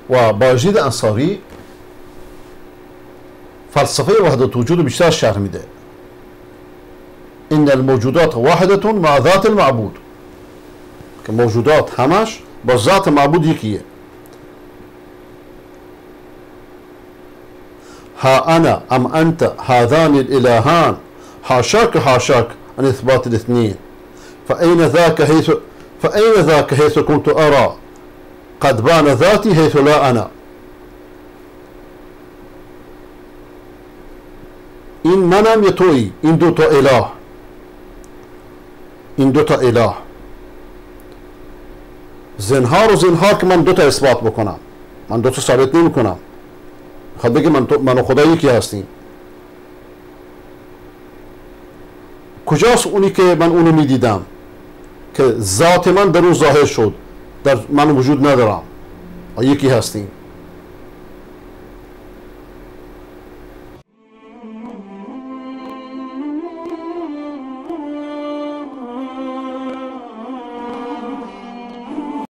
و بایزید انصاری فلسفه وحدت وجود بیشتر شرح میده. ان الموجودات واحدة مع ذات المعبود، که موجودات همش با ذات معبود یکیه. ها انا ام انت هذان الالهان حاشاك حاشاك عن اثبات الاثنين، فاين ذاك حيث كنت ارى قد بان ذاتي حيث لا انا. این منم یه تویی، این دوتا اله، این دوتا اله زنهار و زنهار که من دوتا اثبات بکنم، من دوتا ثابت نمی کنم. خواهد بگه من و خدا یکی هستیم. کجاست اونی که من اونو می دیدم که ذات من در اون ظاهر شد، در من وجود ندارم و یکی هستیم؟